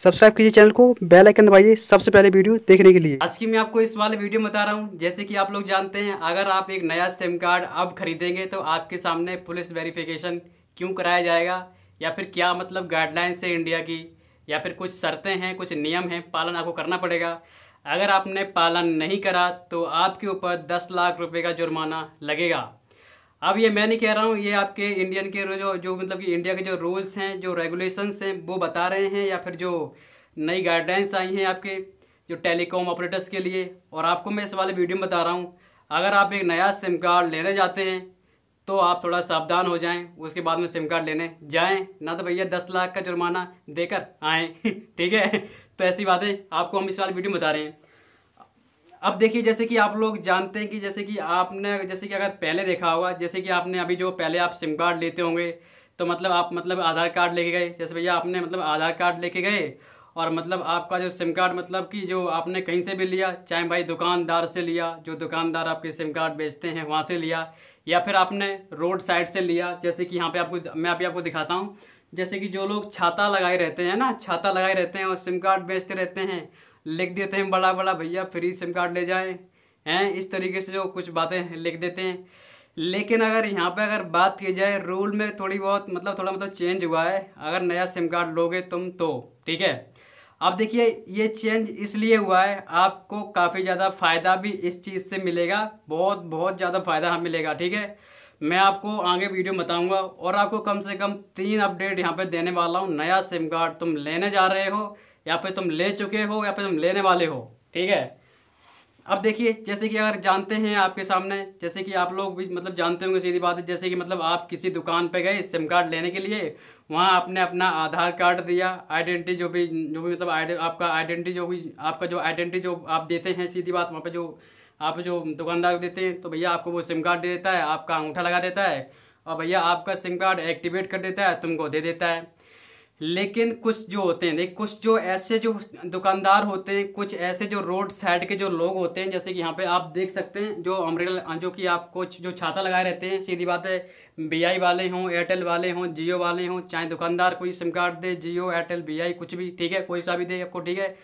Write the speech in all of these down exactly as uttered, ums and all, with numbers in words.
Subscribe कीजिए channel को, bell icon दबाइए सबसे पहले वीडियो देखने के लिए। आज की मैं आपको इस वाले वीडियो में बता रहा हूँ। जैसे कि आप लोग जानते हैं, अगर आप एक नया सिम कार्ड अब खरीदेंगे तो आपके सामने पुलिस वेरिफिकेशन क्यों कराया जाएगा, या फिर क्या मतलब गाइडलाइंस है इंडिया की, या फिर कुछ शर्तें हैं, कुछ नियम हैं, पालन आपको करना पड़ेगा। अगर आपने पालन नहीं करा तो आपके ऊपर दस लाख रुपए का जुर्माना लगेगा। अब ये मैं नहीं कह रहा हूँ, ये आपके इंडियन के जो जो मतलब कि इंडिया के जो रूल्स हैं, जो रेगुलेशंस हैं, वो बता रहे हैं, या फिर जो नई गाइडलाइंस आई हैं आपके जो टेलीकॉम ऑपरेटर्स के लिए। और आपको मैं इस वाले वीडियो में बता रहा हूँ, अगर आप एक नया सिम कार्ड लेने जाते हैं तो आप थोड़ा सावधान हो जाएं, उसके बाद में सिम कार्ड लेने जाएं, ना तो भैया दस लाख का जुर्माना देकर आएँ ठीक है। तो ऐसी बातें आपको हम इस वाले वीडियो में बता रहे हैं। अब देखिए, जैसे कि आप लोग जानते हैं कि जैसे कि आपने जैसे कि अगर पहले देखा होगा, जैसे कि आपने अभी जो पहले आप सिम कार्ड लेते होंगे तो मतलब आप मतलब आधार कार्ड लेके गए, जैसे भैया आपने मतलब आधार कार्ड लेके गए और मतलब आपका जो सिम कार्ड मतलब कि जो आपने कहीं से भी लिया, चाहे भाई दुकानदार से लिया, जो दुकानदार आपके सिम कार्ड बेचते हैं वहाँ से लिया, या फिर आपने रोड साइड से लिया। जैसे कि यहाँ पे आपको मैं अभी आपको दिखाता हूँ, जैसे कि जो लोग छाता लगाए रहते हैं ना, छाता लगाए रहते हैं और सिम कार्ड बेचते रहते हैं, लिख देते हैं बड़ा बड़ा, भैया फ्री सिम कार्ड ले जाएं हैं, इस तरीके से जो कुछ बातें लिख देते हैं। लेकिन अगर यहाँ पे अगर बात की जाए, रूल में थोड़ी बहुत मतलब थोड़ा मतलब चेंज हुआ है। अगर नया सिम कार्ड लोगे तुम तो ठीक है। अब देखिए, ये चेंज इसलिए हुआ है, आपको काफ़ी ज़्यादा फ़ायदा भी इस चीज़ से मिलेगा, बहुत बहुत ज़्यादा फ़ायदा मिलेगा, ठीक है। मैं आपको आगे वीडियो में बताऊंगा और आपको कम से कम तीन अपडेट यहाँ पे देने वाला हूँ। नया सिम कार्ड तुम लेने जा रहे हो, या फिर तुम ले चुके हो, या फिर तुम लेने वाले हो, ठीक है। अब देखिए, जैसे कि अगर जानते हैं आपके सामने, जैसे कि आप लोग भी मतलब जानते होंगे, सीधी बात है, जैसे कि मतलब आप किसी दुकान पे गए सिम कार्ड लेने के लिए, वहाँ आपने अपना आधार कार्ड दिया, आइडेंटिटी जो भी जो भी मतलब आइडे आपका आइडेंटिटी जो भी आपका जो आइडेंटिटी जो आप देते हैं, सीधी बात, वहाँ पे जो आप जो दुकानदार को देते हैं तो भैया आपको वो सिम कार्ड दे देता है, आपका अंगूठा लगा देता है और भैया आपका सिम कार्ड एक्टिवेट कर देता है, तुमको दे देता है। लेकिन कुछ जो होते हैं, देख कुछ जो ऐसे जो दुकानदार होते हैं, कुछ ऐसे जो रोड साइड के जो लोग होते हैं, जैसे कि यहाँ पे आप देख सकते हैं, जो अम्ब्रेला जो कि आपको जो छाता लगाए रहते हैं, सीधी बात है, बीआई वाले हों, एयरटेल वाले हों, जियो वाले हों, चाहे दुकानदार कोई सिम कार्ड दे, जियो एयरटेल बीआई कुछ भी, ठीक है, कोई सा भी दे आपको, ठीक है।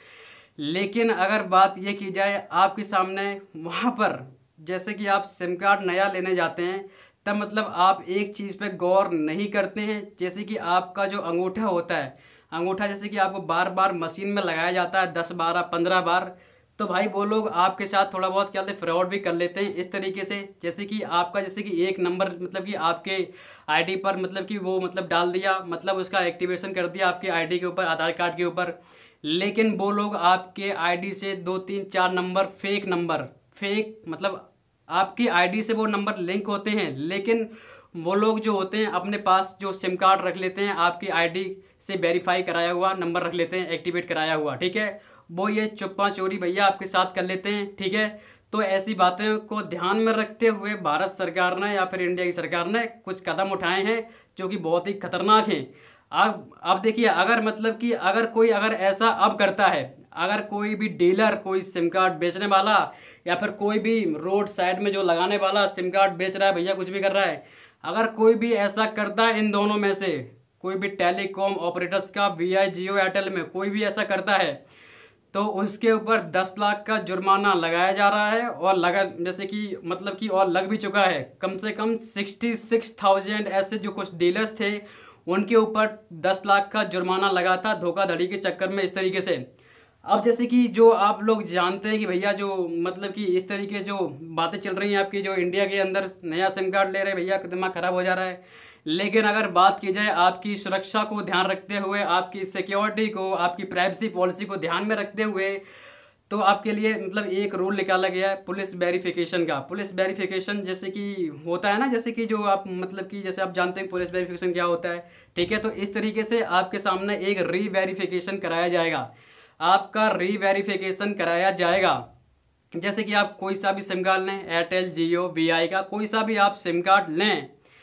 लेकिन अगर बात ये की जाए आपके सामने, वहाँ पर जैसे कि आप सिम कार्ड नया लेने जाते हैं तब मतलब आप एक चीज़ पे गौर नहीं करते हैं, जैसे कि आपका जो अंगूठा होता है, अंगूठा जैसे कि आपको बार बार मशीन में लगाया जाता है दस बारह पंद्रह बार, तो भाई वो लोग आपके साथ थोड़ा बहुत क्या फ्रॉड भी कर लेते हैं इस तरीके से। जैसे कि आपका जैसे कि एक नंबर मतलब कि आपके आईडी पर मतलब कि वो मतलब डाल दिया, मतलब उसका एक्टिवेशन कर दिया आपके आईडी के ऊपर, आधार कार्ड के ऊपर, लेकिन वो लोग आपके आईडी से दो तीन चार नंबर फेक नंबर फेक मतलब आपकी आईडी से वो नंबर लिंक होते हैं, लेकिन वो लोग जो होते हैं अपने पास जो सिम कार्ड रख लेते हैं, आपकी आईडी से वेरीफाई कराया हुआ नंबर रख लेते हैं, एक्टिवेट कराया हुआ, ठीक है। वो ये चुप्पा चोरी भैया आपके साथ कर लेते हैं, ठीक है। तो ऐसी बातें को ध्यान में रखते हुए भारत सरकार ने या फिर इंडिया की सरकार ने कुछ कदम उठाए हैं जो कि बहुत ही खतरनाक हैं। अब अब देखिए, अगर मतलब कि अगर कोई अगर ऐसा अब करता है, अगर कोई भी डीलर, कोई सिम कार्ड बेचने वाला, या फिर कोई भी रोड साइड में जो लगाने वाला सिम कार्ड बेच रहा है भैया, कुछ भी कर रहा है, अगर कोई भी ऐसा करता है, इन दोनों में से कोई भी टेलीकॉम ऑपरेटर्स का, वीआई जियो एयरटेल में कोई भी ऐसा करता है, तो उसके ऊपर दस लाख का जुर्माना लगाया जा रहा है। और लगा जैसे कि मतलब कि और लग भी चुका है, कम से कम सिक्सटी सिक्स थाउजेंड ऐसे जो कुछ डीलर्स थे उनके ऊपर दस लाख का जुर्माना लगा था धोखाधड़ी के चक्कर में, इस तरीके से। अब जैसे कि जो आप लोग जानते हैं कि भैया जो मतलब कि इस तरीके से जो बातें चल रही हैं आपकी, जो इंडिया के अंदर नया सिम कार्ड ले रहे भैया दिमाग ख़राब हो जा रहा है। लेकिन अगर बात की जाए आपकी सुरक्षा को ध्यान रखते हुए, आपकी सिक्योरिटी को, आपकी प्राइवेसी पॉलिसी को ध्यान में रखते हुए, तो आपके लिए मतलब एक रूल निकाला गया है पुलिस वेरिफिकेशन का। पुलिस वेरिफिकेशन जैसे कि होता है ना, जैसे कि जो आप मतलब कि जैसे आप जानते हैं पुलिस वेरिफिकेशन क्या होता है, ठीक है। तो इस तरीके से आपके सामने एक री वेरिफिकेशन कराया जाएगा, आपका री वेरिफिकेशन कराया जाएगा। जैसे कि आप कोई सा भी सिम कार्ड लें, एयरटेल जियो वीआई का कोई सा भी आप सिम कार्ड लें,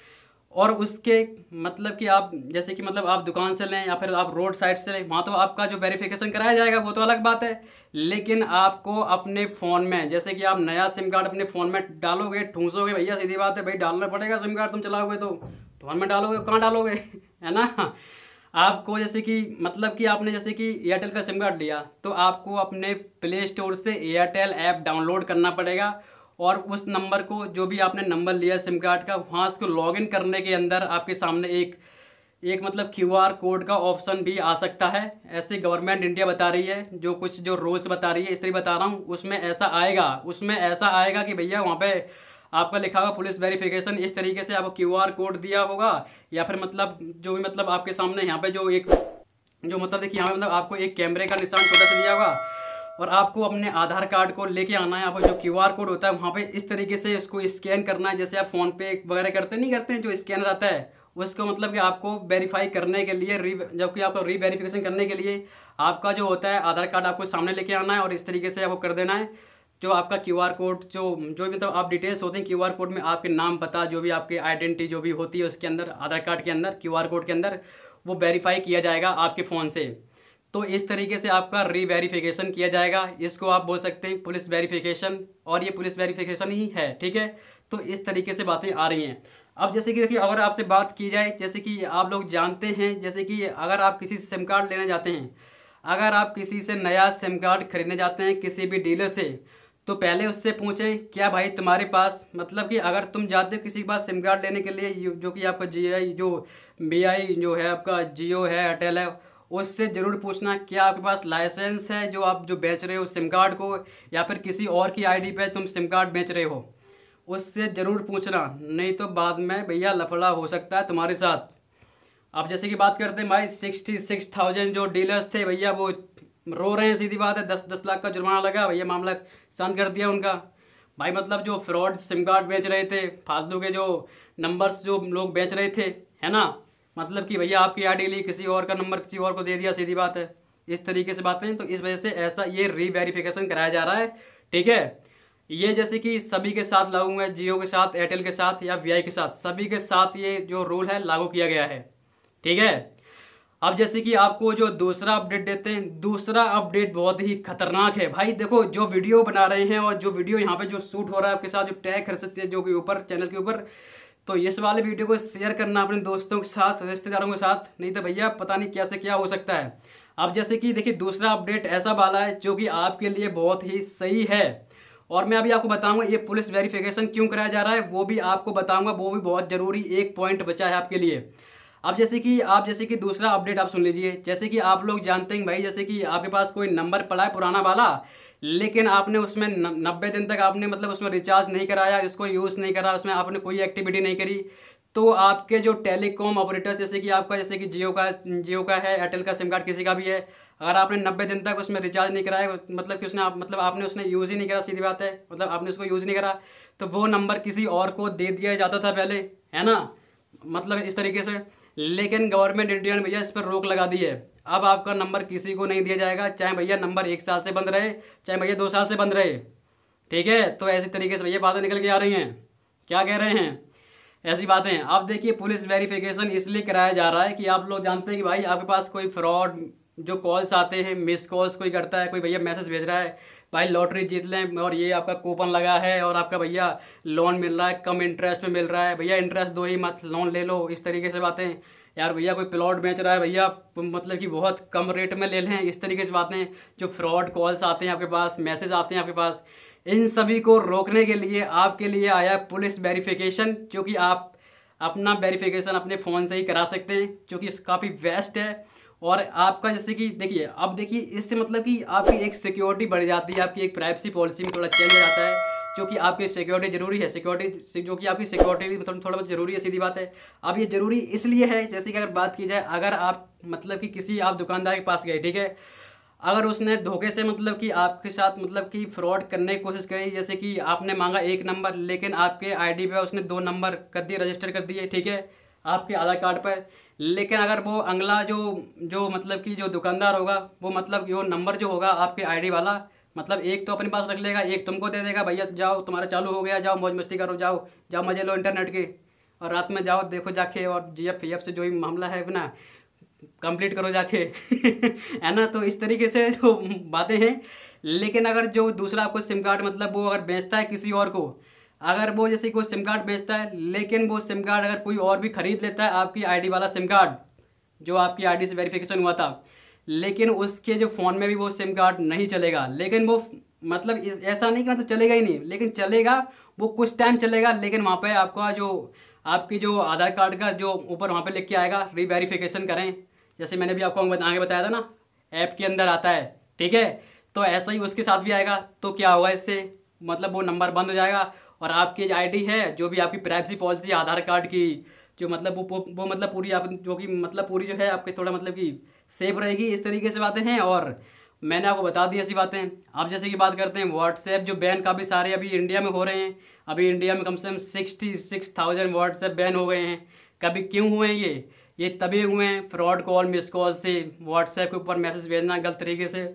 और उसके मतलब कि आप जैसे कि मतलब आप दुकान से लें या फिर आप रोड साइड से लें, वहाँ तो आपका जो वेरिफिकेशन कराया जाएगा वो तो अलग बात है। लेकिन आपको अपने फ़ोन में, जैसे कि आप नया सिम कार्ड अपने फ़ोन में डालोगे, ठूंसोगे भैया, सीधी बात है भाई, डालना पड़ेगा सिम कार्ड, तुम चलाओगे तो फ़ोन में डालोगे, कहाँ डालोगे है ना। आपको जैसे कि मतलब कि आपने जैसे कि एयरटेल का सिम कार्ड लिया तो आपको अपने प्ले स्टोर से एयरटेल ऐप डाउनलोड करना पड़ेगा और उस नंबर को, जो भी आपने नंबर लिया सिम कार्ड का, वहाँ उसको लॉगिन करने के अंदर आपके सामने एक एक मतलब क्यू आर कोड का ऑप्शन भी आ सकता है। ऐसे गवर्नमेंट इंडिया बता रही है, जो कुछ जो रूल्स बता रही है इस तरह बता रहा हूँ, उसमें ऐसा आएगा उसमें ऐसा आएगा कि भैया वहाँ पे आपका लिखा होगा पुलिस वेरिफिकेशन, इस तरीके से आपको क्यू आर कोड दिया होगा, या फिर मतलब जो भी मतलब आपके सामने यहाँ पे जो एक जो मतलब देखिए यहाँ पे मतलब आपको एक कैमरे का निशान छोटा सा दिया होगा और आपको अपने आधार कार्ड को लेके आना है। आपको जो क्यू आर कोड होता है वहाँ पे इस तरीके से इसको स्कैन करना है, जैसे आप फ़ोन पे वगैरह करते नहीं करते हैं, जो स्कैनर आता है उसको मतलब कि आपको वेरीफाई करने के लिए री जबकि आपको री वेरिफिकेशन करने के लिए आपका जो होता है आधार कार्ड आपको सामने लेके आना है और इस तरीके से आपको कर देना है। जो आपका क्यू आर कोड जो जो भी मतलब आप डिटेल्स होते हैं क्यू आर कोड में, आपके नाम पता जो भी आपकी आइडेंटिटी जो भी होती है उसके अंदर, आधार कार्ड के अंदर क्यू आर कोड के अंदर वो वेरीफाई किया जाएगा आपके फ़ोन से। तो इस तरीके से आपका री वेरिफिकेशन किया जाएगा। इसको आप बोल सकते हैं पुलिस वेरिफिकेशन, और ये पुलिस वेरिफिकेशन ही है, ठीक है। तो इस तरीके से बातें आ रही हैं। अब जैसे कि देखिए अगर आपसे बात की जाए, जैसे कि आप लोग जानते हैं, जैसे कि अगर आप किसी से सिम कार्ड लेने जाते हैं, अगर आप किसी से नया सिम कार्ड खरीदने जाते हैं किसी भी डीलर से, तो पहले उससे पूछें क्या भाई तुम्हारे पास, मतलब कि अगर तुम जाते हो किसी के पास सिम कार्ड लेने के लिए, जो कि आपका जी आई जो बी आई जो है आपका जियो है एयरटेल है, उससे ज़रूर पूछना क्या आपके पास लाइसेंस है जो आप जो बेच रहे हो सिम कार्ड को, या फिर किसी और की आईडी पे तुम सिम कार्ड बेच रहे हो, उससे ज़रूर पूछना, नहीं तो बाद में भैया लफड़ा हो सकता है तुम्हारे साथ। अब जैसे कि बात करते हैं भाई, सिक्सटी सिक्स थाउजेंड जो डीलर्स थे भैया वो रो रहे हैं, सीधी बात है, दस दस लाख का जुर्माना लगा भैया, मामला शांत कर दिया उनका। भाई मतलब जो फ्रॉड सिम कार्ड बेच रहे थे, फालतू के जो नंबर्स जो लोग बेच रहे थे, है ना, मतलब कि भैया आपकी आईडी ली, किसी और का नंबर किसी और को दे दिया, सीधी बात है, इस तरीके से बातें। तो इस वजह से ऐसा ये री वेरिफिकेशन कराया जा रहा है, ठीक है। ये जैसे कि सभी के साथ लागू है, जियो के साथ, एयरटेल के साथ या वी आई के साथ, सभी के साथ ये जो रूल है लागू किया गया है, ठीक है। अब जैसे कि आपको जो दूसरा अपडेट देते हैं, दूसरा अपडेट बहुत ही खतरनाक है भाई। देखो जो वीडियो बना रहे हैं और जो वीडियो यहाँ पे जो शूट हो रहा है आपके साथ, जो टैग कर सकते हैं जो कि ऊपर चैनल के ऊपर, तो इस वाले वीडियो को शेयर करना अपने दोस्तों के साथ, रिश्तेदारों के साथ, नहीं तो भैया पता नहीं क्या से क्या हो सकता है। अब जैसे कि देखिए दूसरा अपडेट ऐसा वाला है जो कि आपके लिए बहुत ही सही है, और मैं अभी आपको बताऊंगा ये पुलिस वेरिफिकेशन क्यों कराया जा रहा है, वो भी आपको बताऊंगा, वो भी बहुत ज़रूरी एक पॉइंट बचा है आपके लिए। अब जैसे कि आप जैसे कि दूसरा अपडेट आप सुन लीजिए। जैसे कि आप लोग जानते हैं भाई, जैसे कि आपके पास कोई नंबर पड़ा है पुराना वाला, लेकिन आपने उसमें नब्बे दिन तक आपने मतलब उसमें रिचार्ज नहीं कराया, इसको यूज़ नहीं करा, उसमें आपने कोई एक्टिविटी नहीं करी, तो आपके जो टेलीकॉम ऑपरेटर्स, जैसे कि आपका जैसे कि जियो का जियो का है, एयरटेल का सिम कार्ड किसी का भी है, अगर आपने नब्बे दिन तक उसमें रिचार्ज नहीं कराया, मतलब कि उसने आप मतलब आपने उसने यूज़ ही नहीं करा, सीधी बात है, मतलब आपने उसको यूज़ नहीं करा, तो वो नंबर किसी और को दे दिया जाता था पहले, है ना, मतलब इस तरीके से। लेकिन गवर्नमेंट इंडिया ने भैया इस पर रोक लगा दी है। अब आपका नंबर किसी को नहीं दिया जाएगा, चाहे भैया नंबर एक साल से बंद रहे, चाहे भैया दो साल से बंद रहे, ठीक है। तो ऐसी तरीके से भैया बातें निकल के आ रही हैं, क्या कह रहे हैं, ऐसी बातें। अब देखिए पुलिस वेरिफिकेशन इसलिए कराया जा रहा है कि आप लोग जानते हैं कि भाई आपके पास कोई फ्रॉड जो कॉल्स आते हैं, मिस कॉल्स कोई करता है, कोई भैया मैसेज भेज रहा है भाई लॉटरी जीत लें और ये आपका कूपन लगा है और आपका भैया लोन मिल रहा है, कम इंटरेस्ट में मिल रहा है, भैया इंटरेस्ट दो ही मत, लोन ले लो, इस तरीके से बातें। यार भैया कोई प्लॉट बेच रहा है भैया, मतलब कि बहुत कम रेट में ले लें, इस तरीके से बातें। जो फ्रॉड कॉल्स आते हैं आपके पास, मैसेज आते हैं आपके पास, इन सभी को रोकने के लिए आपके लिए आया है पुलिस वेरिफिकेशन, जो कि आप अपना वेरिफिकेशन अपने फ़ोन से ही करा सकते हैं, जो कि काफ़ी बेस्ट है। और आपका जैसे कि देखिए, अब देखिए इससे मतलब कि आपकी एक सिक्योरिटी बढ़ जाती है, आपकी एक प्राइवेसी पॉलिसी में थोड़ा चेंज हो जाता है, जो कि आपकी सिक्योरिटी ज़रूरी है, सिक्योरिटी जो कि आपकी सिक्योरिटी मतलब थोड़ा बहुत ज़रूरी है, सीधी बात है। अब ये ज़रूरी इसलिए है, जैसे कि अगर बात की जाए, अगर आप मतलब कि किसी आप दुकानदार के पास गए, ठीक है, अगर उसने धोखे से मतलब कि आपके साथ मतलब कि फ्रॉड करने की कोशिश करी, जैसे कि आपने मांगा एक नंबर लेकिन आपके आईडी पे उसने दो नंबर कर दिए, रजिस्टर कर दिए, ठीक है, आपके आधार कार्ड पर, लेकिन अगर वो अगला जो जो मतलब कि जो दुकानदार होगा वो मतलब वो नंबर जो होगा आपके आईडी वाला, मतलब एक तो अपने पास रख लेगा, एक तुमको दे देगा, भैया जाओ तुम्हारा चालू हो गया, जाओ मौज मस्ती करो, जाओ जाओ मजे लो इंटरनेट के, और रात में जाओ देखो जाके, और जी एफ एफ से जो भी मामला है ना कंप्लीट करो जाके है ना। तो इस तरीके से जो बातें हैं। लेकिन अगर जो दूसरा आपको सिम कार्ड मतलब वो अगर बेचता है किसी और को, अगर वो जैसे कोई सिम कार्ड बेचता है, लेकिन वो सिम कार्ड अगर कोई और भी ख़रीद लेता है आपकी आईडी वाला सिम कार्ड, जो आपकी आईडी से वेरिफिकेशन हुआ था, लेकिन उसके जो फ़ोन में भी वो सिम कार्ड नहीं चलेगा। लेकिन वो मतलब इस ऐसा नहीं कि मतलब चलेगा ही नहीं, लेकिन चलेगा, वो कुछ टाइम चलेगा, लेकिन वहाँ पे आपका जो आपकी जो आधार कार्ड का जो ऊपर वहाँ पे लिख के आएगा री वेरिफिकेशन करें, जैसे मैंने भी आपको आगे बताया था ना, ऐप के अंदर आता है, ठीक है। तो ऐसा ही उसके साथ भी आएगा। तो क्या होगा इससे, मतलब वो नंबर बंद हो जाएगा और आपकी आईडी है, जो भी आपकी प्राइवेसी पॉलिसी आधार कार्ड की, जो मतलब वो वो, वो मतलब पूरी आप जो कि मतलब पूरी जो है आपके थोड़ा मतलब कि सेफ रहेगी। इस तरीके से बातें हैं। और मैंने आपको बता दी ऐसी बातें। आप जैसे कि बात करते हैं व्हाट्सएप जो बैन काफ़ी सारे अभी इंडिया में हो रहे हैं। अभी इंडिया में कम से कम sixty six thousand WhatsApp ban हो गए हैं। कभी क्यों हुए हैं ये ये तभी हुए हैं फ्रॉड कॉल, मिस कॉल से, व्हाट्सएप के ऊपर मैसेज भेजना गलत तरीके से।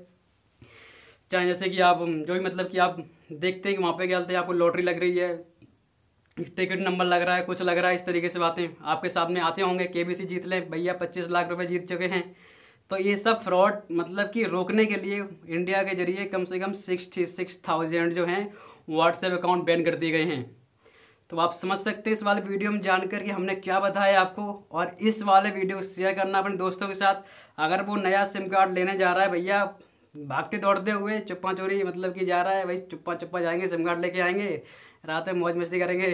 चाहे जैसे कि आप जो भी मतलब कि आप देखते हैं कि वहाँ पे क्या बोलते हैं, आपको लॉटरी लग रही है, टिकट नंबर लग रहा है, कुछ लग रहा है, इस तरीके से बातें आपके सामने आते होंगे। केबीसी जीत लें भैया, पच्चीस लाख रुपए जीत चुके हैं। तो ये सब फ्रॉड मतलब कि रोकने के लिए इंडिया के जरिए कम से कम सिक्सटी सिक्स थाउजेंड जो हैं व्हाट्सएप अकाउंट बैन कर दिए गए हैं। तो आप समझ सकते हैं इस वाले वीडियो में जानकर कि हमने क्या बताया आपको। और इस वाले वीडियो को शेयर करना अपने दोस्तों के साथ। अगर वो नया सिम कार्ड लेने जा रहा है भैया, भागते दौड़ते हुए चुप्पा चोरी मतलब कि जा रहा है भाई, चुप्पा चुप्पा जाएंगे, सिम कार्ड लेके आएंगे, रात में मौज मस्ती करेंगे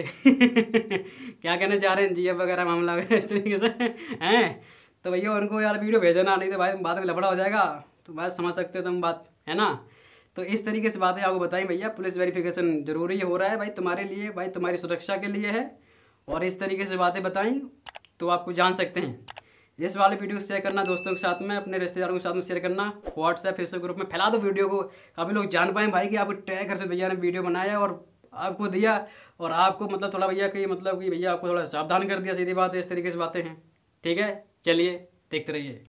क्या कहने जा रहे हैं, जीएफ वगैरह मामला वगैरह इस तरीके से हैं। तो भैया उनको यार वीडियो भेजना, नहीं तो भाई बाद में लफड़ा हो जाएगा। तो बात समझ सकते हो तुम, बात है ना। तो इस तरीके से बातें आपको बताई भैया। पुलिस वेरिफिकेशन जरूरी हो रहा है भाई तुम्हारे लिए, भाई तुम्हारी सुरक्षा के लिए है। और इस तरीके से बातें बताई तो आपको जान सकते हैं। इस वाले वीडियो शेयर करना दोस्तों के साथ में, अपने रिश्तेदारों के साथ में शेयर करना, व्हाट्सएप फेसबुक ग्रुप में फैला दो वीडियो को, काफ़ी लोग जान पाएँ भाई कि आपको ट्रैक कर से भैया ने वीडियो बनाया और आपको दिया, और आपको मतलब थोड़ा भैया कि मतलब कि भैया आपको थोड़ा सावधान कर दिया। सीधी बात है, इस तरीके से बातें हैं। ठीक है, चलिए देखते रहिए।